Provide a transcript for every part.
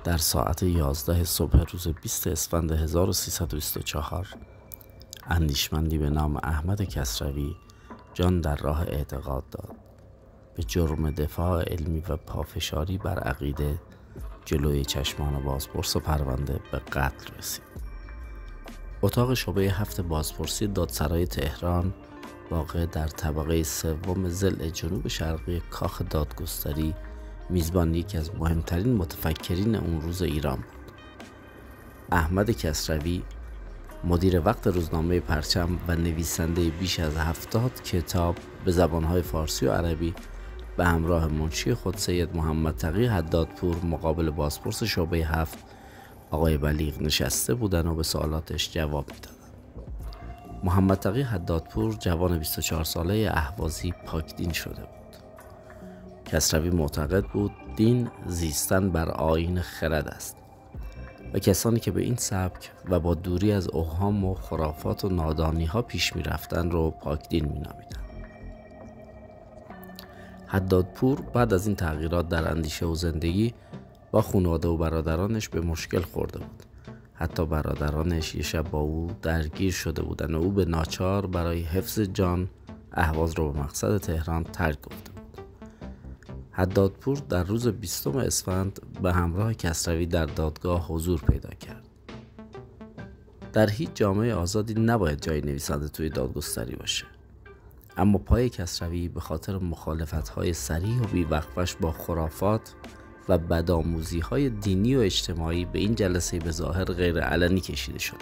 در ساعت 11 صبح روز 20 اسفند 1324 اندیشمندی به نام احمد کسروی جان در راه اعتقاد داد. به جرم دفاع علمی و پافشاری بر عقیده جلوی چشمان بازپرس و پرونده به قتل رسید. اتاق شعبه 7 بازپرسی دادسرای تهران واقع در طبقه سوم ضلع جنوب شرقی کاخ دادگستری میزبان یکی از مهمترین متفکرین اون روز ایران بود. احمد کسروی مدیر وقت روزنامه پرچم و نویسنده بیش از 70 کتاب به زبانهای فارسی و عربی به همراه منشی خود سید محمد تقی حدادپور مقابل بازپرس شعبه 7 آقای بلیغ نشسته بودن و به سوالاتش جواب میدادن. محمد تقی حدادپور جوان 24 ساله اهوازی پاکدین شده بود. کسروی معتقد بود دین زیستن بر آیین خرد است و کسانی که به این سبک و با دوری از اوهام و خرافات و نادانی ها پیش می رفتن رو پاکدین می نامیدن. حدادپور بعد از این تغییرات در اندیشه و زندگی با خانواده و برادرانش به مشکل خورده بود. حتی برادرانش یه شب با او درگیر شده بودن و او به ناچار برای حفظ جان اهواز رو به مقصد تهران ترک گفته بود. حدادپور در روز 20 اسفند به همراه کسروی در دادگاه حضور پیدا کرد. در هیچ جامعه آزادی نباید جای نویسنده توی دادگستری باشه. اما پای کسروی به خاطر مخالفت‌های صریح و بی‌وقفش با خرافات و بدآموزی‌های دینی و اجتماعی به این جلسه به ظاهر غیر علنی کشیده شد.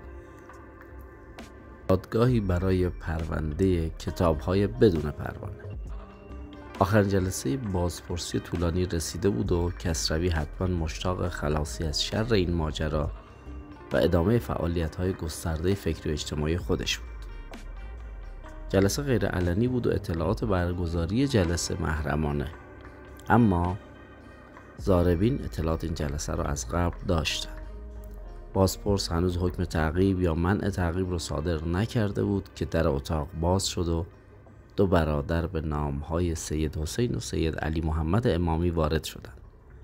دادگاهی برای پرونده کتاب‌های بدون پروانه. آخرین جلسه بازپرسی طولانی رسیده بود و کسروی حتما مشتاق خلاصی از شر این ماجرا و ادامه فعالیت‌های گسترده فکری و اجتماعی خودش بود. جلسه غیر علنی بود و اطلاعات برگزاری جلسه محرمانه، اما ضاربین اطلاعات این جلسه را از قبل داشتند. بازپرس هنوز حکم تعقیب یا منع تعقیب را صادر نکرده بود که در اتاق باز شد و دو برادر به نامهای سید حسین و سید علی محمد امامی وارد شدند.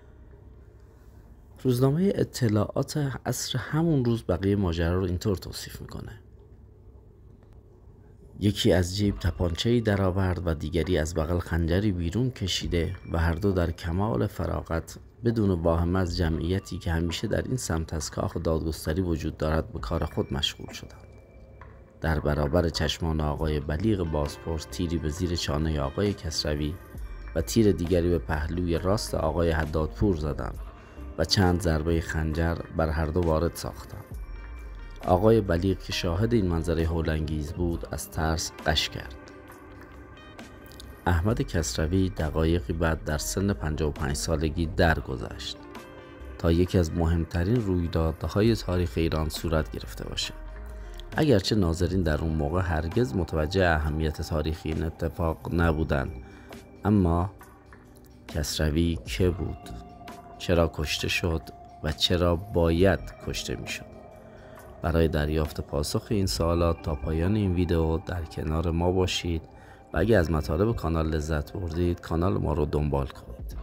روزنامه اطلاعات عصر همون روز بقیه ماجرا رو اینطور توصیف میکنه: یکی از جیب تپانچه‌ای درآورد و دیگری از بغل خنجری بیرون کشیده و هر دو در کمال فراغت بدون واهمه از جمعیتی که همیشه در این سمت از کاخ دادگستری وجود دارد به کار خود مشغول شدند. در برابر چشمان آقای بلیغ بازپرس تیری به زیر چانه آقای کسروی و تیر دیگری به پهلوی راست آقای حدادپور زدند و چند ضربه خنجر بر هر دو وارد ساختند. آقای بلیغ که شاهد این منظره هولانگیز بود از ترس غش کرد. احمد کسروی دقایقی بعد در سن 55 سالگی درگذشت تا یکی از مهمترین رویدادهای تاریخ ایران صورت گرفته باشه. اگرچه ناظرین در اون موقع هرگز متوجه اهمیت تاریخی این اتفاق نبودند، اما کسروی که بود؟ چرا کشته شد و چرا باید کشته میشد؟ برای دریافت پاسخ این سوالات تا پایان این ویدیو در کنار ما باشید و اگه از مطالب کانال لذت بردید کانال ما رو دنبال کنید.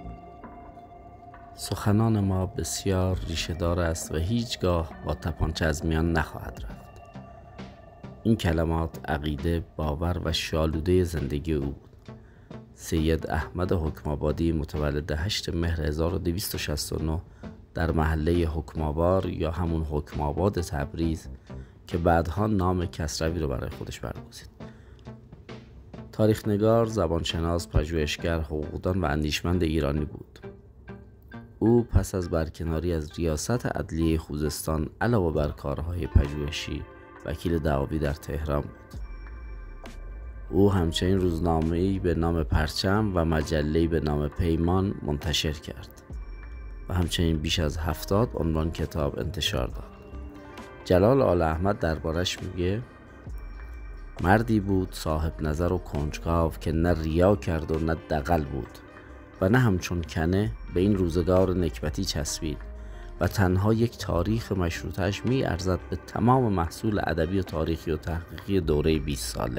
سخنان ما بسیار ریشه دار است و هیچگاه با تپانچه از میان نخواهد رفت. این کلمات عقیده، باور و شالوده زندگی او بود. سید احمد حکم‌آبادی متولد 8 مهر 1269 در محله حکم‌آباد یا همون حکم‌آباد تبریز که بعدها نام کسروی رو برای خودش برگزید. تاریخ‌نگار، زبانشناس، پژوهشگر، حقوقدان و اندیشمند ایرانی بود. او پس از برکناری از ریاست عدلیه خوزستان علاوه بر کارهای پژوهشی وکیل دعاوی در تهران بود. او همچنین روزنامه‌ای به نام پرچم و مجله‌ای به نام پیمان منتشر کرد و همچنین بیش از 70 عنوان کتاب انتشار داد. جلال آل احمد دربارش میگه مردی بود صاحب نظر و کنجکاو که نه ریا کرد و نه دغل بود و نه همچون کنه به این روزگار نکبتی چسبید و تنها یک تاریخ مشروطه‌اش می ارزد به تمام محصول ادبی و تاریخی و تحقیقی دوره 20 ساله.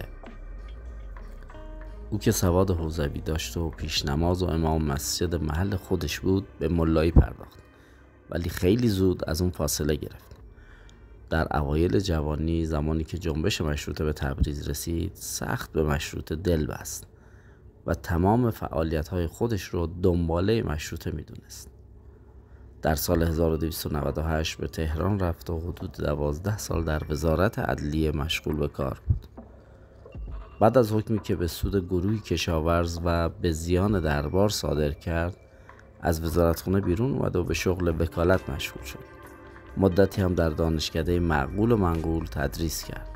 او که سواد حوزوی داشت و پیش نماز و امام مسجد محل خودش بود به ملایی پرداخت ولی خیلی زود از اون فاصله گرفت. در اوایل جوانی، زمانی که جنبش مشروطه به تبریز رسید، سخت به مشروطه دل بست و تمام فعالیت‌های خودش رو دنباله مشروطه می‌دونست. در سال 1298 به تهران رفت و حدود 12 سال در وزارت عدلیه مشغول به کار بود. بعد از حکمی که به سود گروهی کشاورز و به زیان دربار صادر کرد، از وزارتخانه بیرون اومد و به شغل وکالت مشغول شد. مدتی هم در دانشکده معقول و منقول تدریس کرد.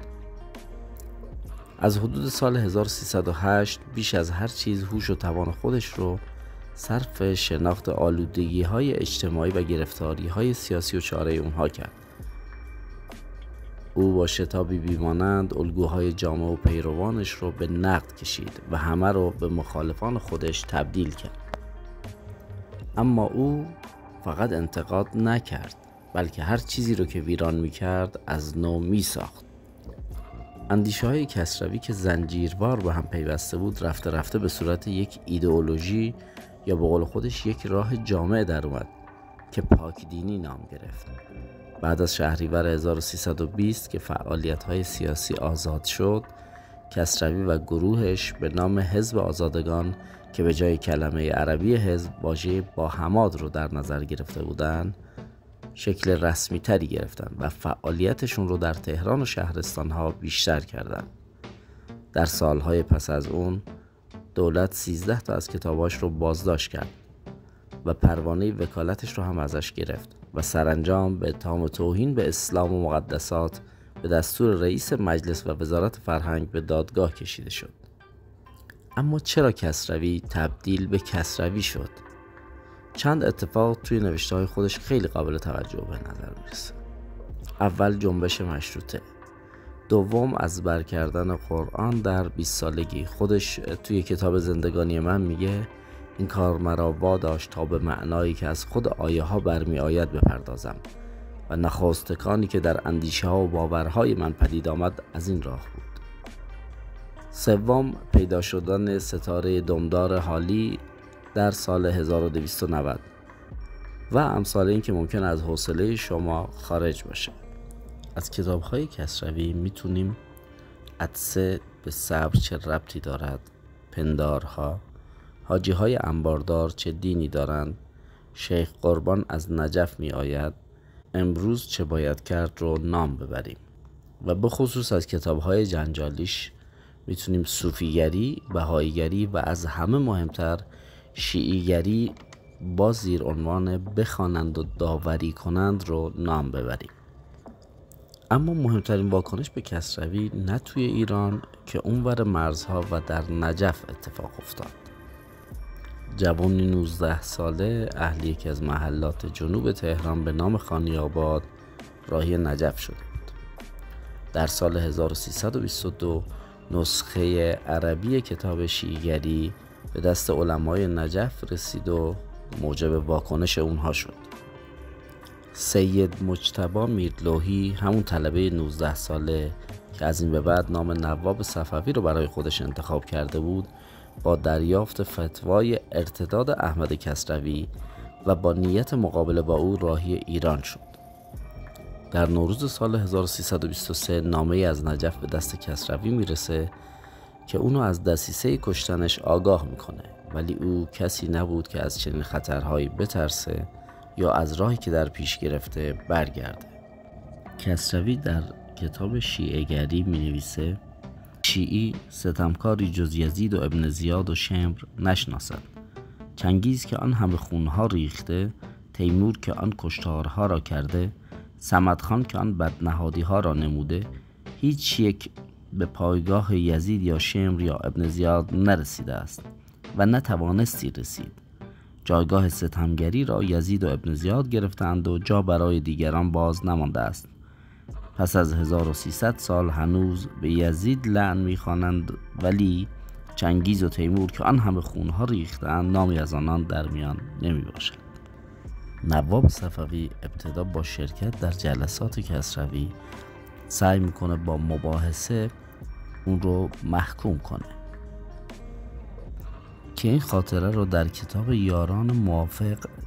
از حدود سال 1308 بیش از هر چیز هوش و توان خودش رو صرف شناخت آلودگی‌های اجتماعی و گرفتاری‌های سیاسی و چاره اونها کرد. او با شتابی بیمانند الگوهای جامعه و پیروانش رو به نقد کشید و همه رو به مخالفان خودش تبدیل کرد. اما او فقط انتقاد نکرد، بلکه هر چیزی رو که ویران می‌کرد از نو می‌ساخت. اندیشه‌های کسروی که زنجیروار به هم پیوسته بود، رفته رفته به صورت یک ایدئولوژی یا به قول خودش یک راه جامع در اومد که پاک دینی نام گرفت. بعد از شهریور 1320 که فعالیت‌های سیاسی آزاد شد، کسروی و گروهش به نام حزب آزادگان که به جای کلمه عربی حزب واژه باحماد رو در نظر گرفته بودند، شکل رسمی تری گرفتن و فعالیتشون رو در تهران و شهرستانها بیشتر کردن. در سالهای پس از اون دولت 13 تا از کتاباش رو بازداشت کرد و پروانه وکالتش رو هم ازش گرفت و سرانجام به اتهام توهین به اسلام و مقدسات به دستور رئیس مجلس و وزارت فرهنگ به دادگاه کشیده شد. اما چرا کسروی تبدیل به کسروی شد؟ چند اتفاق توی نوشته‌های خودش خیلی قابل توجه به نظر میرسه. اول، جنبش مشروطه. دوم، از بر کردن قرآن در 20 سالگی. خودش توی کتاب زندگانی من میگه این کار مرا واداشت تا به معنایی که از خود آیه ها برمی آید بپردازم و نخستکانی که در اندیشه ها و باورهای من پدید آمد از این راه بود. سوم، پیدا شدن ستاره دمدار حالی در سال 1290 و امثال این که ممکن از حوصله شما خارج باشه. از کتاب‌های کسروی میتونیم عطسه به صبر چه ربطی دارد، پندارها، حاجی‌های انباردار چه دینی دارند، شیخ قربان از نجف می آید، امروز چه باید کرد رو نام ببریم. و به خصوص از کتاب‌های جنجالیش میتونیم صوفیگری، بهاییگری و از همه مهمتر شیعیگری با زیر عنوان بخوانند و داوری کنند رو نام ببریم. اما مهمترین واکنش به کسروی نه توی ایران که اونور مرزها و در نجف اتفاق افتاد. جوانی 19 ساله اهل یکی از محلات جنوب تهران به نام خانی‌آباد راهی نجف شده بود. در سال 1322 نسخه عربی کتاب شیعیگری به دست علمای نجف رسید و موجب واکنش اونها شد. سید مجتبی میرلوحی، همون طلبه 19 ساله که از این به بعد نام نواب صفوی رو برای خودش انتخاب کرده بود، با دریافت فتوای ارتداد احمد کسروی و با نیت مقابله با او راهی ایران شد. در نوروز سال 1323 نامه از نجف به دست کسروی میرسه که اونو از دسیسه کشتنش آگاه میکنه، ولی او کسی نبود که از چنین خطرهایی بترسه یا از راهی که در پیش گرفته برگرده. کسروی در کتاب شیعه‌گری می‌نویسه شیعی ستمکاری جز یزید و ابن زیاد و شمر نشناسد. چنگیز که آن همه خونها ریخته، تیمور که آن کشتارها را کرده، صمدخان که آن بدنهادیها را نموده، هیچ یک به پایگاه یزید یا شمر یا ابن زیاد نرسیده است و نتوانستی رسید. جایگاه ستمگری را یزید و ابن زیاد گرفتند و جا برای دیگران باز نمانده است. پس از 1300 سال هنوز به یزید لعن می‌خوانند، ولی چنگیز و تیمور که آن همه خونها ریختند نامی از آنان در میان نمی‌باشد. نواب صفوی ابتدا با شرکت در جلسات کسروی سعی میکنه با مباحثه اون رو محکوم کنه که این خاطره رو در کتاب یاران موافق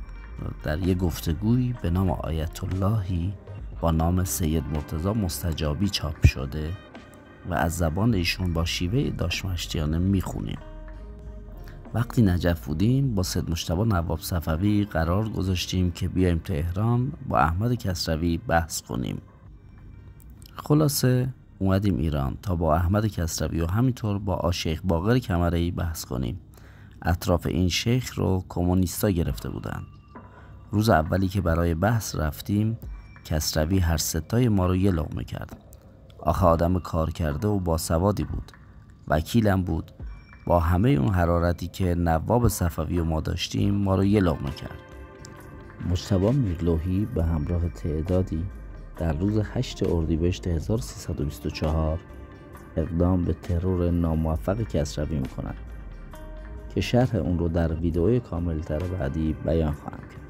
در یک گفتگویی به نام آیت اللهی با نام سید مرتضی مستجابی چاپ شده و از زبان ایشون با شیوه داشمشتیانه میخونیم. وقتی نجف بودیم با سید مجتبی نواب صفوی قرار گذاشتیم که بیایم تهران با احمد کسروی بحث کنیم. خلاصه اومدیم ایران تا با احمد کسروی و همینطور با شیخ باقر کمره‌ای بحث کنیم. اطراف این شیخ رو کمونیستا گرفته بودن. روز اولی که برای بحث رفتیم کسروی هر ستای ما رو یه لقمه کرد. آخه آدم کار کرده و باسوادی بود، وکیلم بود. با همه اون حرارتی که نواب صفوی و ما داشتیم ما رو یه لقمه کرد. مجتبی میرلوحی به همراه تعدادی در روز 8 اردیبهشت 1324 اقدام به ترور ناموفق کسروی میکنند که شرح اون رو در ویدئوی کاملتر بعدی بیان خواهم کرد.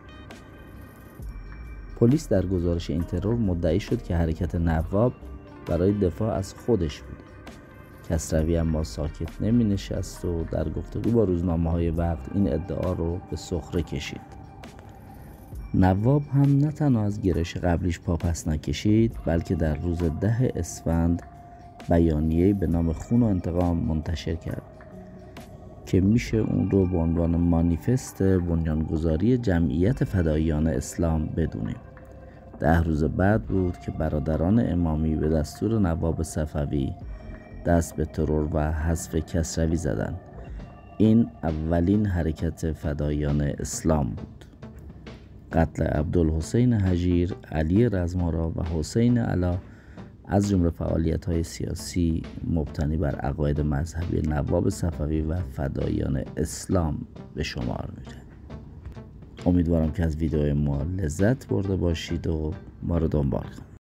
پلیس در گزارش این ترور مدعی شد که حرکت نواب برای دفاع از خودش بود. کسروی اما ساکت نمی نشست و در گفتگو با روزنامه‌های وقت این ادعا رو به سخره کشید. نواب هم نه تنها از گرایش قبلیش پاپس نکشید، بلکه در روز 10 اسفند بیانیه‌ای به نام خون و انتقام منتشر کرد که میشه اون رو به عنوان مانیفست بنیانگذاری جمعیت فداییان اسلام بدونیم. 10 روز بعد بود که برادران امامی به دستور نواب صفوی دست به ترور و حذف کسروی زدند. این اولین حرکت فداییان اسلام بود. قتل عبدالحسین هجیر، علی رزمارا و حسین علا از جمله فعالیت‌های سیاسی مبتنی بر عقاید مذهبی نواب صفوی و فداییان اسلام به شمار میره. امیدوارم که از ویدیوی ما لذت برده باشید و ما رو دنبال کنید.